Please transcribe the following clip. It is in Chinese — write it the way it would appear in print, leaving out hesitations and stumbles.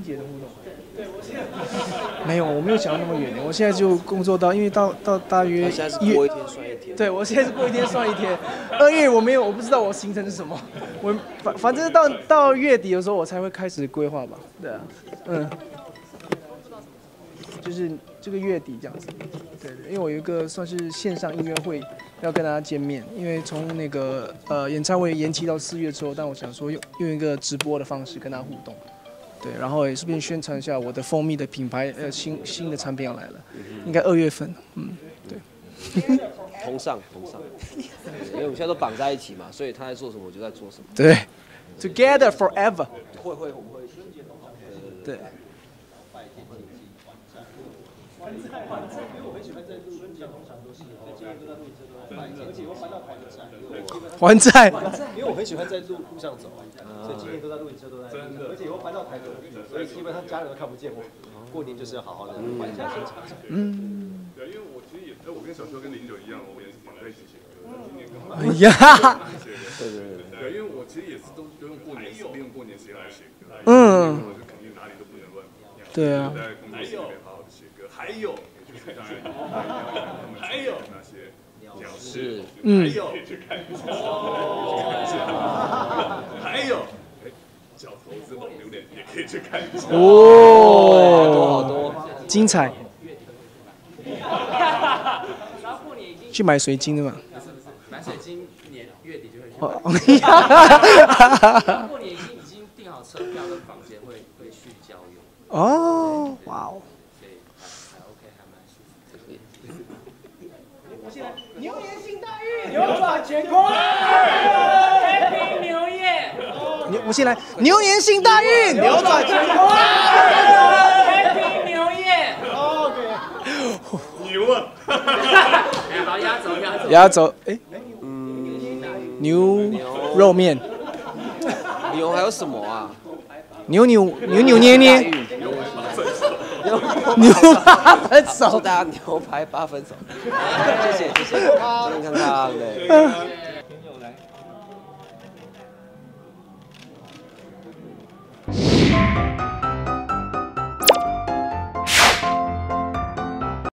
节的互动。没有，我没有想到那么远。我现在就工作到，因为到大约现在是过一天算一天。 对，我现在是过一天算一天。2月我不知道我行程是什么，反正到月底的时候我才会开始规划吧。对啊，就是这个月底这样子。对，因为我有一个算是线上音乐会要跟大家见面，因为从那个演唱会延期到4月之后，但我想说用一个直播的方式跟大家互动。对，然后也顺便宣传一下我的蜂蜜的品牌，新的产品要来了，应该2月份，对。 同上，因为我们现在都绑在一起嘛，所以他在做什么我就在做什么。 对 ，Together forever。 会，我们会。 对。 因为我很喜欢在录春节，通常都是今年都在录车都在还债，我搬到还债， 还债。 因为我很喜欢在路上走，所以今年都在录车都在，而且我搬到台北，所以基本上家人都看不见我。过年就是要好好的还债生产。 对，因为我其实也，我跟小秋跟09一样，我们也是绑在一起写歌。今年刚好。 哎呀。 对，因为我其实也是都用过年，利用过年时间来写歌。我就肯定哪里都不能乱。 对啊。 在工作室里面好好的写歌，还有。还有那些鸟事，还有去看还有小投资红榴莲也可以去看一下好多，精彩。去买水晶的嘛？ 买水晶月底就会去买。过年已经订好车票跟房间，会去郊游。 哦，哇哦。 牛年行大运，扭转乾坤 ，Happy New Year！ 我先来，牛年行大运， 扭转乾坤 ，Happy New Year！ 牛啊！ 好， 压轴，牛肉面。 牛还有什么啊？ 扭捏。牛8分熟， 大家牛排8分熟，谢谢，今天看看嘞。